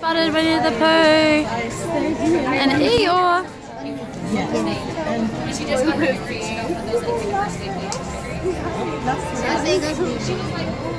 Spotted Winnie the Pooh and Eeyore. And she just got her feet.